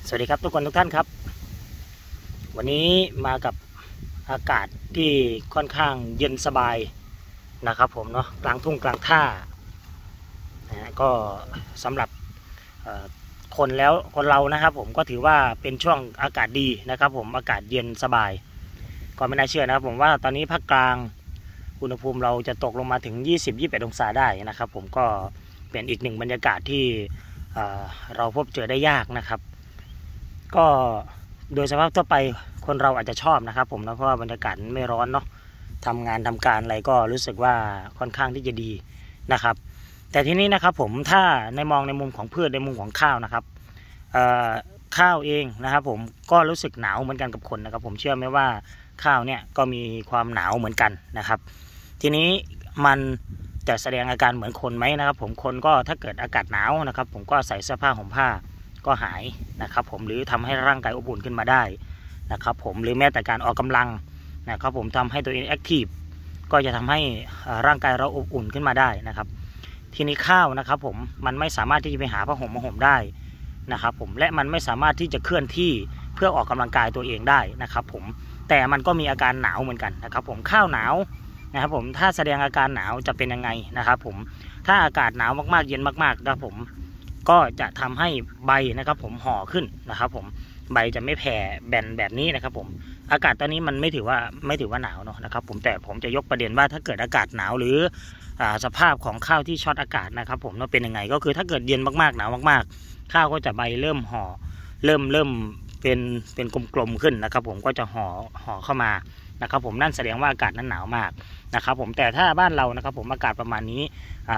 สวัสดีครับทุกคนทุกท่านครับวันนี้มากับอากาศที่ค่อนข้างเย็นสบายนะครับผมเนาะกลางทุ่งกลางท่านะก็สำหรับคนเรานะครับผมก็ถือว่าเป็นช่วงอากาศดีนะครับผมอากาศเย็นสบายก็ไม่น่าเชื่อนะครับผมว่าตอนนี้ภาคกลางอุณหภูมิเราจะตกลงมาถึง 20-21 องศาได้นะครับผมก็เป็นอีกหนึ่งบรรยากาศที่เราพบเจอได้ยากนะครับก็โดยสภาพทั่วไปคนเราอาจจะชอบนะครับผมนะเพราะว่าบรรยากาศไม่ร้อนเนาะทำงานทำการอะไรก็รู้สึกว่าค่อนข้างที่จะดีนะครับแต่ทีนี้นะครับผมถ้าในมุมของพืชในมุมของข้าวนะครับข้าวเองนะครับผมก็รู้สึกหนาวเหมือนกันกับคนนะครับผมเชื่อไหมว่าข้าวเนี่ยก็มีความหนาวเหมือนกันนะครับทีนี้มันจะแสดงอาการเหมือนคนไหมนะครับผมคนก็ถ้าเกิดอากาศหนาวนะครับผมก็ใส่เสื้อผ้าห่มผ้าก็หายนะครับผมหรือทำให้ร่างกายอบอุ่นขึ้นมาได้นะครับผมหรือแม้แต่การออกกำลังนะครับผมทำให้ตัวเองแอคทีฟก็จะทำให้ร่างกายเราอบอุ่นขึ้นมาได้นะครับทีนี้ข้าวนะครับผมมันไม่สามารถที่จะไปหาผ้าห่มมาห่มได้นะครับผมและมันไม่สามารถที่จะเคลื่อนที่เพื่อออกกำลังกายตัวเองได้นะครับผมแต่มันก็มีอาการหนาวเหมือนกันนะครับผมข้าวหนาวนะครับผมถ้าแสดงอาการหนาวจะเป็นยังไงนะครับผมถ้าอากาศหนาวมากๆเย็นมากๆนะครับผมก็จะทำให้ใบนะครับผมห่อขึ้นนะครับผมใบจะไม่แผ่แบนแบบนี้นะครับผมอากาศตอนนี้มันไม่ถือว่าหนาวเนาะนะครับผมแต่ผมจะยกประเด็นว่าถ้าเกิดอากาศหนาวหรือสภาพของข้าวที่ช็อตอากาศนะครับผมเป็นยังไงก็คือถ้าเกิดเย็นมากๆหนาวมากๆข้าวก็จะใบเริ่มห่อเริ่มเป็นกลมๆขึ้นนะครับผมก็จะห่อเข้ามานะครับผมนั่นแสดงว่าอากาศนั้นหนาวมากนะครับผมแต่ถ้าบ้านเรานะครับผมอากาศประมาณนี้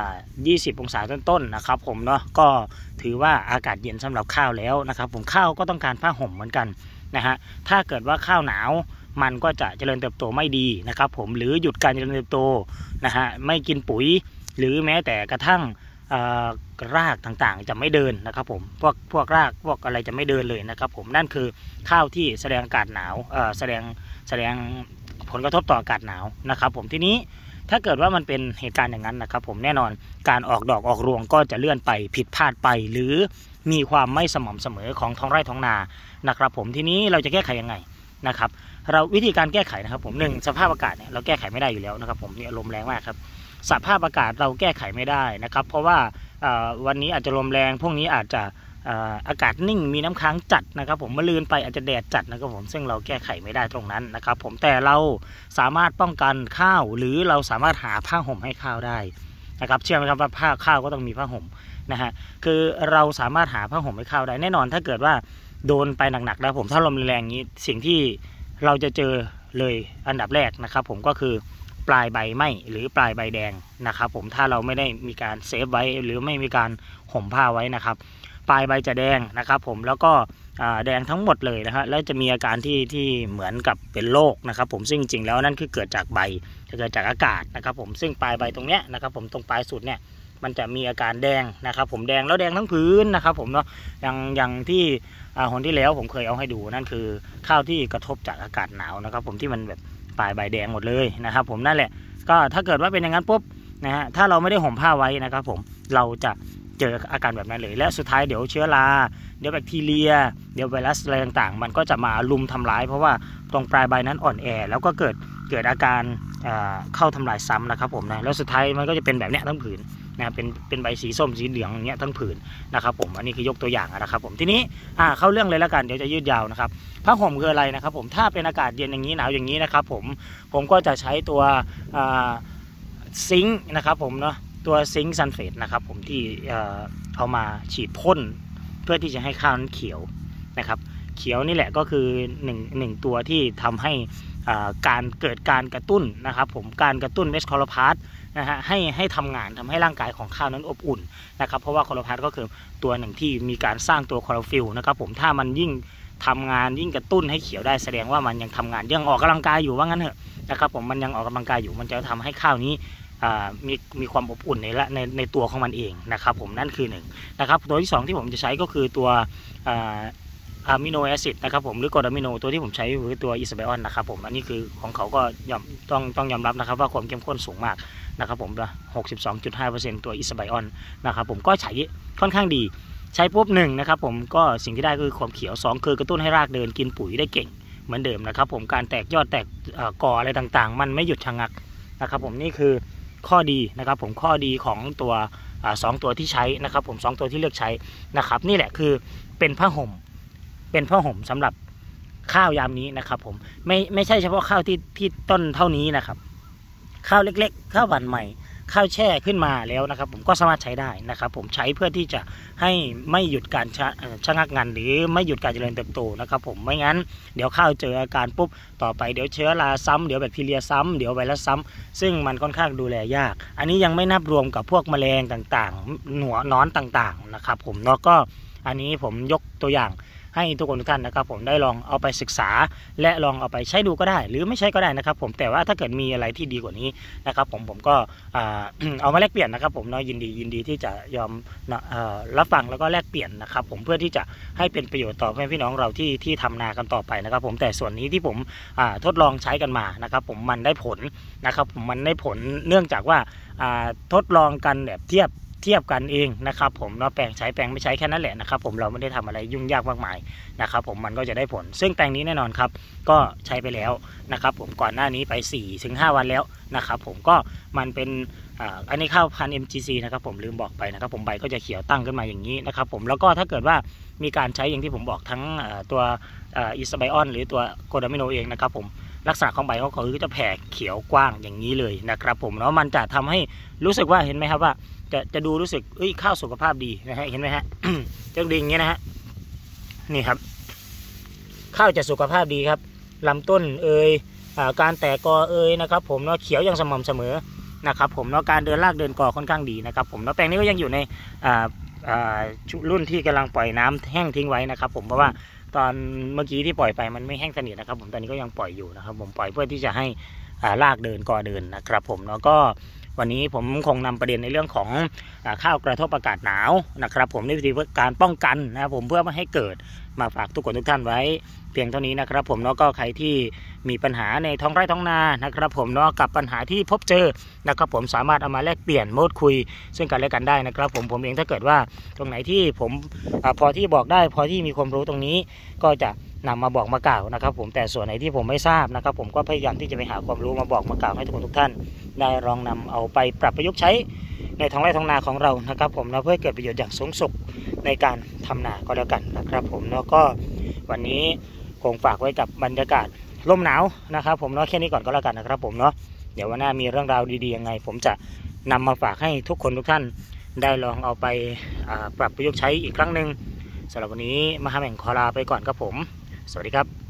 20 องศาต้นๆนะครับผมเนาะก็ถือว่าอากาศเย็นสำหรับข้าวแล้วนะครับผมข้าวก็ต้องการผ้าห่มเหมือนกันนะฮะถ้าเกิดว่าข้าวหนาวมันก็จะเจริญเติบโตไม่ดีนะครับผมหรือหยุดการเจริญเติบโตนะฮะไม่กินปุ๋ยหรือแม้แต่กระทั่งรากต่างๆจะไม่เดินนะครับผมพวกรากพวกอะไรจะไม่เดินเลยนะครับผมนั่นคือข้าวที่แสดงอากาศหนาวแสดงผลกระทบต่ออากาศหนาวนะครับผมทีนี้ถ้าเกิดว่ามันเป็นเหตุการณ์อย่างนั้นนะครับผมแน่นอนการออกดอกออกรวงก็จะเลื่อนไปผิดพลาดไปหรือมีความไม่สม่ำเสมอของท้องไร่ท้องนานะครับผมทีนี้เราจะแก้ไขยังไงนะครับเราวิธีการแก้ไขนะครับผม1สภาพอากาศเนี่ยเราแก้ไขไม่ได้อยู่แล้วนะครับผมนี่ลมแรงมากครับสภาพอากาศเราแก้ไขไม่ได้นะครับเพราะว่าวันนี้อาจจะลมแรงพวกนี้อาจจะอากาศนิ่งมีน้ำค้างจัดนะครับผมมะรืนไปอาจจะแดดจัดนะครับผมซึ่งเราแก้ไขไม่ได้ตรงนั้นนะครับผมแต่เราสามารถป้องกันข้าวหรือเราสามารถหาผ้าห่มให้ข้าวได้นะครับเชื่อไหมครับว่าข้าวก็ต้องมีผ้าห่มนะฮะคือเราสามารถหาผ้าห่มให้ข้าวได้แน่นอนถ้าเกิดว่าโดนไปหนักๆแล้วผมถ้าลมแรงนี้สิ่งที่เราจะเจอเลยอันดับแรกนะครับผมก็คือปลายใบไหม้หรือปลายใบแดงนะครับผมถ้าเราไม่ได้มีการเซฟไว้หรือไม่มีการห่มผ้าไว้นะครับปลายใบจะแดงนะครับผมแล้วก็แดงทั้งหมดเลยนะฮะแล้วจะมีอาการที่เหมือนกับเป็นโรคนะครับผมซึ่งจริงแล้วนั่นคือเกิดจากใบจะเกิดจากอากาศนะครับผมซึ่งปลายใบตรงเนี้ยนะครับผมตรงปลายสุดเนี่ยมันจะมีอาการแดงนะครับผมแดงแล้วแดงทั้งพื้นนะครับผมเนาะอย่างที่หนที่แล้วผมเคยเอาให้ดูนั่นคือข้าวที่กระทบจากอากาศหนาวนะครับผมที่มันแบบปลายใบแดงหมดเลยนะครับผมนั่นแหละก็ถ้าเกิดว่าเป็นอย่างนั้นปุ๊บนะฮะถ้าเราไม่ได้ห่มผ้าไว้นะครับผมเราจะเจออาการแบบนั้นเลยและสุดท้ายเดี๋ยวเชื้อราเดี๋ยวแบคทีเรียเดี๋ยวไวรัสอะไรต่างๆมันก็จะมาลุมทำร้ายเพราะว่าตรงปลายใบนั้นอ่อนแอแล้วก็เกิดอาการเข้าทำลายซ้ำนะครับผมนะแล้วสุดท้ายมันก็จะเป็นแบบเนี้ยทั้งผืนนะเป็นใบสีส้มสีเหลืองอย่างเงี้ยทั้งผืนนะครับผมอันนี้คือยกตัวอย่างนะครับผมทีนี้เข้าเรื่องเลยแล้วกันเดี๋ยวจะยืดยาวนะครับผ้าห่มคืออะไรนะครับผมถ้าเป็นอากาศเย็นอย่างนี้หนาวอย่างนี้นะครับผมก็จะใช้ตัวซิงค์นะครับผมเนาะตัวซิงค์ซัลเฟตนะครับผมที่เอามาฉีดพ่นเพื่อที่จะให้ข้าวนั้นเขียวนะครับเขียวนี่แหละก็คือหนึ่งตัวที่ทำให้การเกิดการกระตุ้นนะครับผมการกระตุ้นเมสคอโลพาสนะฮะให้ทำงานทำให้ร่างกายของข้าวนั้นอบอุ่นนะครับเพราะว่าคอโลพาสก็คือตัวหนึ่งที่มีการสร้างตัวคลอโรฟิลล์นะครับผมถ้ามันยิ่งทำงานยิ่งกระตุ้นให้เขียวได้แสดงว่ามันยังทำงานยังออกกำลังกายอยู่ว่างั้นเถอะนะครับผมมันยังออกกำลังกายอยู่มันจะทำให้ข้าวนี้มีความอบอุ่นในตัวของมันเองนะครับผมนั่นคือ1นะครับตัวที่2ที่ผมจะใช้ก็คือตัวอะมิโนแอซิดนะครับผมหรือกรดอะมิโนตัวที่ผมใช้คือตัวอิสไบออนนะครับผมอันนี้คือของเขาก็ต้องยอมรับนะครับว่าความเข้มข้นสูงมากนะครับผม 62.5% ตัวอิสไบออนนะครับผมก็ใช้ค่อนข้างดีใช้ปุ๊บหนึ่งนะครับผมก็สิ่งที่ได้คือความเขียว2คือกระตุ้นให้รากเดินกินปุ๋ยได้เก่งเหมือนเดิมนะครับผมการแตกยอดแตกกออะไรต่างๆมันไม่หยุดชะงักนะครับผมนี่คือข้อดีนะครับผมข้อดีของตัว2ตัวที่ใช้นะครับผม2ตัวที่เลือกใช้นะครับนี่แหละคือเป็นผ้าห่มสำหรับข้าวยามนี้นะครับผมไม่ใช่เฉพาะข้าวที่ต้นเท่านี้นะครับข้าวเล็กๆข้าวหวานใหม่ข้าวแช่ขึ้นมาแล้วนะครับผมก็สามารถใช้ได้นะครับผมใช้เพื่อที่จะให้ไม่หยุดการชะงักงันหรือไม่หยุดการเจริญเติบโตนะครับผมไม่งั้นเดี๋ยวข้าวเจออาการปุ๊บต่อไปเดี๋ยวเชื้อราซ้ำเดี๋ยวแบคทีเรียซ้ำเดี๋ยวไวรัสซ้ำซึ่งมันค่อนข้างดูแลยากอันนี้ยังไม่นับรวมกับพวกแมลงต่างๆหนอนต่างๆนะครับผมแล้วก็อันนี้ผมยกตัวอย่างให้ทุกคนทุกท่านนะครับผมได้ลองเอาไปศึกษาและลองเอาไปใช้ดูก็ได้หรือไม่ใช้ก็ได้นะครับผมแต่ว่าถ้าเกิดมีอะไรที่ดีกว่านี้นะครับผมก็เอามาแลกเปลี่ยนนะครับผมเนาะยินดีที่จะยอมรับฟังแล้วก็แลกเปลี่ยนนะครับผมเพื่อที่จะให้เป็นประโยชน์ต่อพี่น้องเราที่ทำนากันต่อไปนะครับผมแต่ส่วนนี้ที่ผมทดลองใช้กันมานะครับผมมันได้ผลนะครับผมมันได้ผลเนื่องจากว่าทดลองกันแบบเทียบกันเองนะครับผมเนาะแปลงใช้แปลงไม่ใช้แค่นั้นแหละนะครับผมเราไม่ได้ทำอะไรยุ่งยากมากมายนะครับผมมันก็จะได้ผลซึ่งแปลงนี้แน่นอนครับก็ใช้ไปแล้วนะครับผมก่อนหน้านี้ไป 4-5 วันแล้วนะครับผมก็มันเป็นอันนี้ข้าวพันธุ์ MGC นะครับผมลืมบอกไปนะครับผมใบก็จะเขียวตั้งขึ้นมาอย่างนี้นะครับผมแล้วก็ถ้าเกิดว่ามีการใช้อย่างที่ผมบอกทั้งตัวอิสไบออนหรือตัวโกดามิโนเองนะครับผมลักษณะของใบเขาคือจะแผ่เขียวกว้างอย่างนี้เลยนะครับผมแล้วมันจะทำให้รู้สึกว่าเห็นไหมครับว่าจะดูรู้สึกข้าวสุขภาพดีนะฮะเห็นไหมฮะ จะดีอย่างเงี้ยนะฮะนี่ครับข้าวจะสุขภาพดีครับลำต้นการแตกกอนะครับผมเนาะเขียวอย่างสม่ำเสมอนะครับผมเนาะการเดินรากเดินกอค่อนข้างดีนะครับผมเนาะแปลงนี้ก็ยังอยู่ในรุ่นที่กำลังปล่อยน้ำแห้งทิ้งไว้นะครับผมเพราะว่าตอนเมื่อกี้ที่ปล่อยไปมันไม่แห้งสนิทนะครับผมตอนนี้ก็ยังปล่อยอยู่นะครับผมปล่อยเพื่อที่จะให้รากเดินกอเดินนะครับผมแล้วก็วันนี้ผมคงนำประเด็นในเรื่องของข้าวกระทบอากาศหนาวนะครับผมในวิธีการป้องกันนะครับผมเพื่อไม่ให้เกิดมาฝากทุกคนทุกท่านไว้เพียงเท่านี้นะครับผมแล้วก็ใครที่มีปัญหาในท้องไร่ท้องนานะครับผมเนาะกับปัญหาที่พบเจอนะครับผมสามารถเอามาแลกเปลี่ยนโม้คุยซึ่งกันและกันได้นะครับผมเองถ้าเกิดว่าตรงไหนที่ผมพอที่บอกได้พอที่มีความรู้ตรงนี้ก็จะนำมาบอกมากล่าวนะครับผมแต่ส่วนไหนที่ผมไม่ทราบนะครับผมก็พยายามที่จะไปหาความรู้มาบอกมากล่าวให้ทุกคนทุกท่านได้ลองนำเอาไปปรับประยุกต์ใช้ในท้องไร่ท้องนาของเรานะครับผมเพื่อให้เกิดประโยชน์อย่างสูงสุดในการทำนาก็แล้วกันนะครับผมแล้วก็วันนี้คงฝากไว้กับบรรยากาศลมหนาวนะครับผมแค่นี้ก่อนก็แล้วกันนะครับผมเดี๋ยววันหน้ามีเรื่องราวดีๆยังไงผมจะนำมาฝากให้ทุกคนทุกท่านได้ลองเอาไปปรับประยุกต์ใช้อีกครั้งหนึ่งสำหรับวันนี้มหาแห่งขอลาไปก่อนครับผมสวัสดีครับ